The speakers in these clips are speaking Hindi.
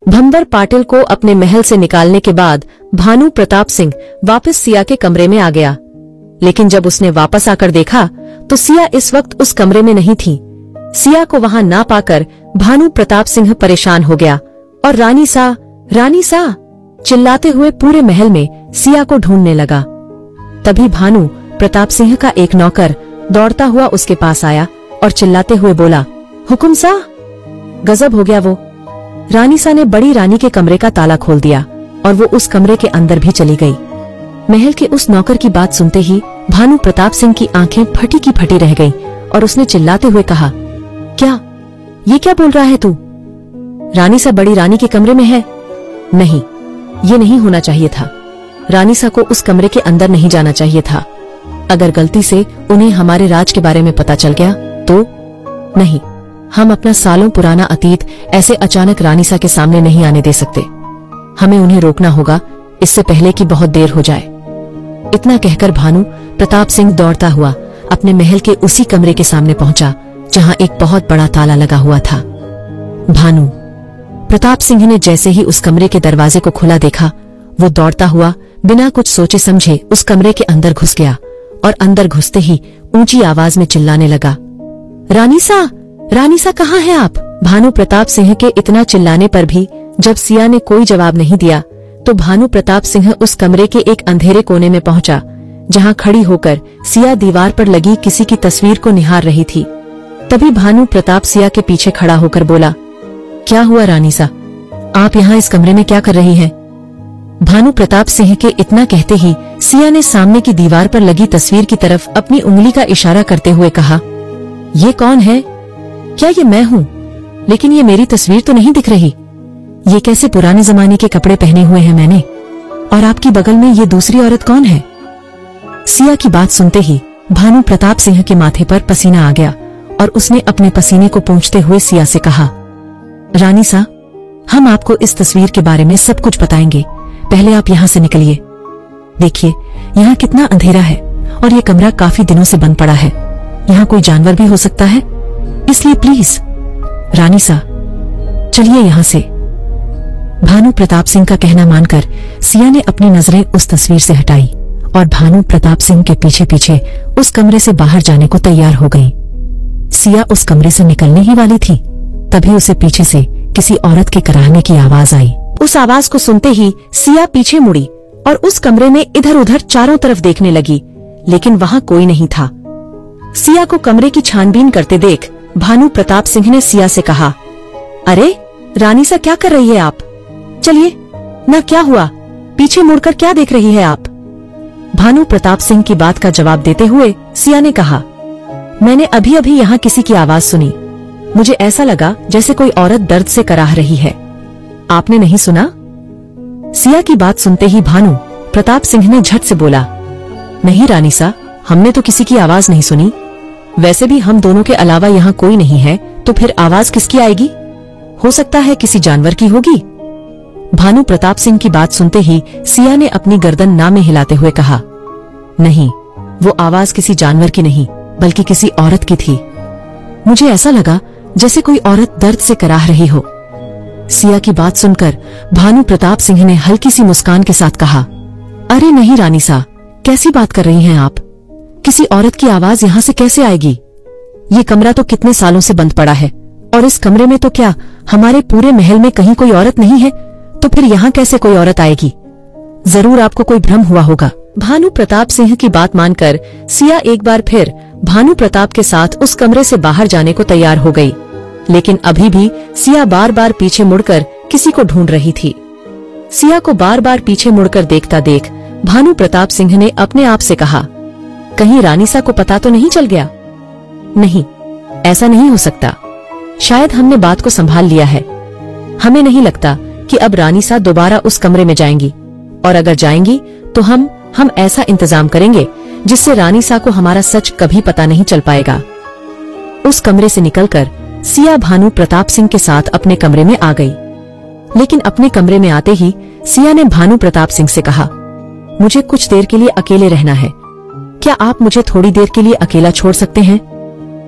भंवर पाटिल को अपने महल से निकालने के बाद भानु प्रताप सिंह वापस सिया के कमरे में आ गया, लेकिन जब उसने वापस आकर देखा तो सिया इस वक्त उस कमरे में नहीं थी। सिया को वहां ना पाकर भानु प्रताप सिंह परेशान हो गया और रानी सा चिल्लाते हुए पूरे महल में सिया को ढूंढने लगा। तभी भानु प्रताप सिंह का एक नौकर दौड़ता हुआ उसके पास आया और चिल्लाते हुए बोला, हुकुम सा। गजब हो गया वो। रानी सा ने बड़ी रानी के कमरे का ताला खोल दिया और वो उस कमरे के अंदर भी चली गई। महल के उस नौकर की बात सुनते ही भानु प्रताप सिंह की आंखें फटी की फटी रह गईं और उसने चिल्लाते हुए कहा, ये क्या बोल रहा है तू? रानी सा बड़ी रानी के कमरे में है? नहीं, ये नहीं होना चाहिए था। रानी सा को उस कमरे के अंदर नहीं जाना चाहिए था। अगर गलती से उन्हें हमारे राज के बारे में पता चल गया तो? नहीं, हम अपना सालों पुराना अतीत ऐसे अचानक रानी सा के सामने नहीं आने दे सकते। हमें उन्हें रोकना होगा इससे पहले कि बहुत देर हो जाए। इतना कहकर भानु प्रताप सिंह दौड़ता हुआ अपने महल के उसी कमरे के सामने पहुंचा जहां एक बहुत बड़ा ताला लगा हुआ था। भानु प्रताप सिंह ने जैसे ही उस कमरे के दरवाजे को खुला देखा, वो दौड़ता हुआ बिना कुछ सोचे समझे उस कमरे के अंदर घुस गया और अंदर घुसते ही ऊंची आवाज में चिल्लाने लगा, रानी सा कहाँ हैं आप? भानु प्रताप सिंह के इतना चिल्लाने पर भी जब सिया ने कोई जवाब नहीं दिया तो भानु प्रताप सिंह उस कमरे के एक अंधेरे कोने में पहुंचा जहां खड़ी होकर सिया दीवार पर लगी किसी की तस्वीर को निहार रही थी। तभी भानु प्रताप सिया के पीछे खड़ा होकर बोला, क्या हुआ रानी सा? आप यहाँ इस कमरे में क्या कर रही हैं? भानु प्रताप सिंह के इतना कहते ही सिया ने सामने की दीवार पर लगी तस्वीर की तरफ अपनी उंगली का इशारा करते हुए कहा, ये कौन है? क्या ये मैं हूँ? लेकिन ये मेरी तस्वीर तो नहीं दिख रही। ये कैसे पुराने जमाने के कपड़े पहने हुए हैं मैंने? और आपकी बगल में ये दूसरी औरत कौन है? सिया की बात सुनते ही भानु प्रताप सिंह के माथे पर पसीना आ गया और उसने अपने पसीने को पोंछते हुए सिया से कहा, रानी सा, हम आपको इस तस्वीर के बारे में सब कुछ बताएंगे। पहले आप यहाँ से निकलिए। देखिए, यहाँ कितना अंधेरा है और ये कमरा काफी दिनों से बंद पड़ा है। यहाँ कोई जानवर भी हो सकता है, इसलिए प्लीज रानी सा चलिए यहाँ से। भानु प्रताप सिंह का कहना मानकर सिया ने अपनी नजरें उस तस्वीर से हटाई और भानु प्रताप सिंह के पीछे पीछे उस कमरे से बाहर जाने को तैयार हो गई। सिया उस कमरे से निकलने ही वाली थी, तभी उसे पीछे से किसी औरत के कराहने की आवाज आई। उस आवाज को सुनते ही सिया पीछे मुड़ी और उस कमरे में इधर उधर चारों तरफ देखने लगी, लेकिन वहां कोई नहीं था। सिया को कमरे की छानबीन करते देख भानु प्रताप सिंह ने सिया से कहा, अरे रानी सा, क्या कर रही है आप? चलिए ना, क्या हुआ? पीछे मुड़कर क्या देख रही है आप? भानु प्रताप सिंह की बात का जवाब देते हुए सिया ने कहा, मैंने अभी अभी यहाँ किसी की आवाज सुनी। मुझे ऐसा लगा जैसे कोई औरत दर्द से कराह रही है। आपने नहीं सुना? सिया की बात सुनते ही भानु प्रताप सिंह ने झट से बोला, नहीं रानी सा, हमने तो किसी की आवाज नहीं सुनी। वैसे भी हम दोनों के अलावा यहाँ कोई नहीं है, तो फिर आवाज किसकी आएगी? हो सकता है किसी जानवर की होगी। भानु प्रताप सिंह की बात सुनते ही सिया ने अपनी गर्दन ना में हिलाते हुए कहा, नहीं, वो आवाज किसी जानवर की नहीं बल्कि किसी औरत की थी। मुझे ऐसा लगा जैसे कोई औरत दर्द से कराह रही हो। सिया की बात सुनकर भानु प्रताप सिंह ने हल्की सी मुस्कान के साथ कहा, अरे नहीं रानी सा, कैसी बात कर रही हैं आप? किसी औरत की आवाज यहाँ से कैसे आएगी? ये कमरा तो कितने सालों से बंद पड़ा है और इस कमरे में तो क्या हमारे पूरे महल में कहीं कोई औरत नहीं है, तो फिर यहाँ कैसे कोई औरत आएगी? जरूर आपको कोई भ्रम हुआ होगा। भानु प्रताप सिंह की बात मानकर सिया एक बार फिर भानु प्रताप के साथ उस कमरे से बाहर जाने को तैयार हो गई, लेकिन अभी भी सिया बार बार पीछे मुड़कर किसी को ढूंढ रही थी। सिया को बार बार पीछे मुड़कर देखता देख भानु प्रताप सिंह ने अपने आप से कहा, कहीं रानी सा को पता तो नहीं चल गया? नहीं, ऐसा नहीं हो सकता। शायद हमने बात को संभाल लिया है। हमें नहीं लगता कि अब रानी सा दोबारा उस कमरे में जाएंगी, और अगर जाएंगी तो हम ऐसा इंतजाम करेंगे जिससे रानी सा को हमारा सच कभी पता नहीं चल पाएगा। उस कमरे से निकलकर सिया भानु प्रताप सिंह के साथ अपने कमरे में आ गई, लेकिन अपने कमरे में आते ही सिया ने भानु प्रताप सिंह से कहा, मुझे कुछ देर के लिए अकेले रहना है। क्या आप मुझे थोड़ी देर के लिए अकेला छोड़ सकते हैं?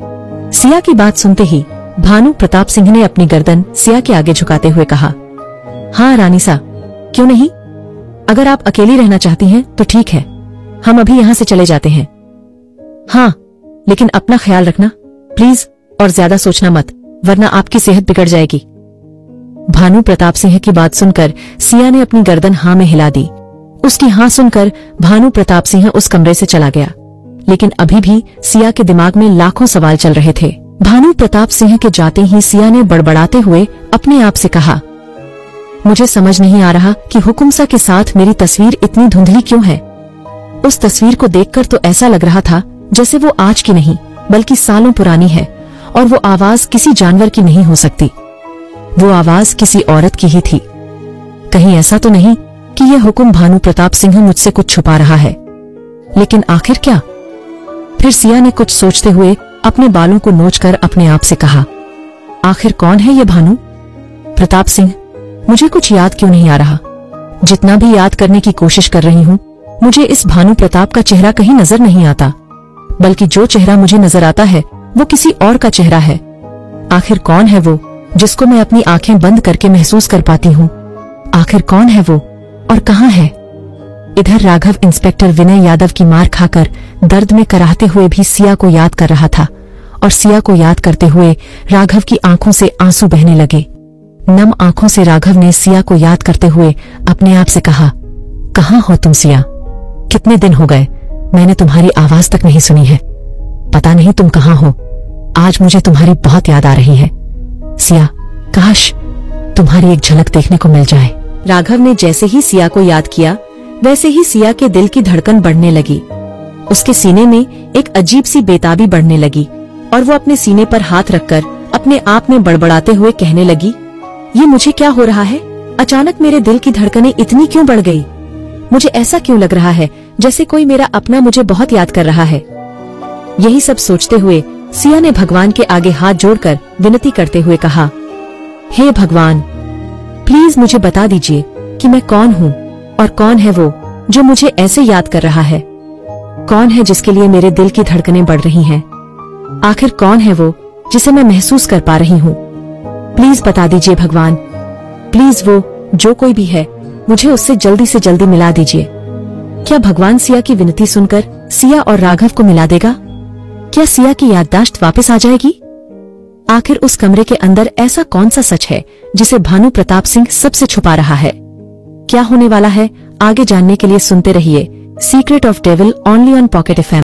सिया की बात सुनते ही भानु प्रताप सिंह ने अपनी गर्दन सिया के आगे झुकाते हुए कहा, हाँ रानी सा, क्यों नहीं? अगर आप अकेली रहना चाहती हैं तो ठीक है, हम अभी यहाँ से चले जाते हैं। हाँ, लेकिन अपना ख्याल रखना प्लीज, और ज्यादा सोचना मत, वरना आपकी सेहत बिगड़ जाएगी। भानु प्रताप सिंह की बात सुनकर सिया ने अपनी गर्दन हाँ में हिला दी। उसकी हाँ सुनकर भानु प्रताप सिंह उस कमरे से चला गया। लेकिन अभी भी सिया के दिमाग में लाखों सवाल चल रहे थे। भानु प्रताप सिंह के जाते ही सिया ने बड़बड़ाते हुए अपने आप से कहा, मुझे समझ नहीं आ रहा कि हुकुमसा के साथ मेरी तस्वीर इतनी धुंधली क्यों है। उस तस्वीर को देखकर तो ऐसा लग रहा था जैसे वो आज की नहीं बल्कि सालों पुरानी है, और वो आवाज किसी जानवर की नहीं हो सकती। वो आवाज किसी औरत की ही थी। कहीं ऐसा तो नहीं कि यह हुकुम भानु प्रताप सिंह मुझसे कुछ छुपा रहा है। लेकिन आखिर क्या? फिर सिया ने कुछ सोचते हुए अपने बालों को नोचकर अपने आप से कहा, आखिर कौन है ये भानु प्रताप सिंह? मुझे कुछ याद क्यों नहीं आ रहा? जितना भी याद करने की कोशिश कर रही हूँ, मुझे इस भानु प्रताप का चेहरा कहीं नजर नहीं आता, बल्कि जो चेहरा मुझे नजर आता है वो किसी और का चेहरा है। आखिर कौन है वो जिसको मैं अपनी आंखें बंद करके महसूस कर पाती हूँ? आखिर कौन है वो और कहाँ है? इधर राघव इंस्पेक्टर विनय यादव की मार खाकर दर्द में कराहते हुए भी सिया को याद कर रहा था, और सिया को याद करते हुए राघव की आंखों से आंसू बहने लगे। नम आंखों से राघव ने सिया को याद करते हुए अपने आप से कहा, कहाँ हो तुम सिया? कितने दिन हो गए, मैंने तुम्हारी आवाज तक नहीं सुनी है। पता नहीं तुम कहाँ हो। आज मुझे तुम्हारी बहुत याद आ रही है सिया, काश तुम्हारी एक झलक देखने को मिल जाए। राघव ने जैसे ही सिया को याद किया, वैसे ही सिया के दिल की धड़कन बढ़ने लगी। उसके सीने में एक अजीब सी बेताबी बढ़ने लगी, और वो अपने सीने पर हाथ रखकर अपने आप में बड़बड़ाते हुए कहने लगी, ये मुझे क्या हो रहा है? अचानक मेरे दिल की धड़कनें इतनी क्यों बढ़ गई? मुझे ऐसा क्यों लग रहा है जैसे कोई मेरा अपना मुझे बहुत याद कर रहा है? यही सब सोचते हुए सिया ने भगवान के आगे हाथ जोड़कर विनती करते हुए कहा, हे भगवान, प्लीज मुझे बता दीजिए कि मैं कौन हूँ, और कौन है वो जो मुझे ऐसे याद कर रहा है? कौन है जिसके लिए मेरे दिल की धड़कनें बढ़ रही हैं? आखिर कौन है वो जिसे मैं महसूस कर पा रही हूँ? प्लीज बता दीजिए भगवान, प्लीज वो जो कोई भी है मुझे उससे जल्दी से जल्दी मिला दीजिए। क्या भगवान सिया की विनती सुनकर सिया और राघव को मिला देगा? क्या सिया की याददाश्त वापस आ जाएगी? आखिर उस कमरे के अंदर ऐसा कौन सा सच है जिसे भानु प्रताप सिंह सबसे छुपा रहा है? क्या होने वाला है आगे जानने के लिए सुनते रहिए secret of devil only on pocket FM।